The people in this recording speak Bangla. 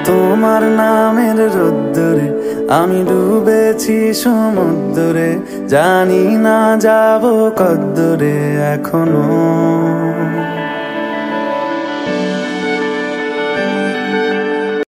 তোমার নামের রোদ্দুরে আমি ডুবেছি সমুদ্রে, জানি না যাব কদ্দুরে এখনো।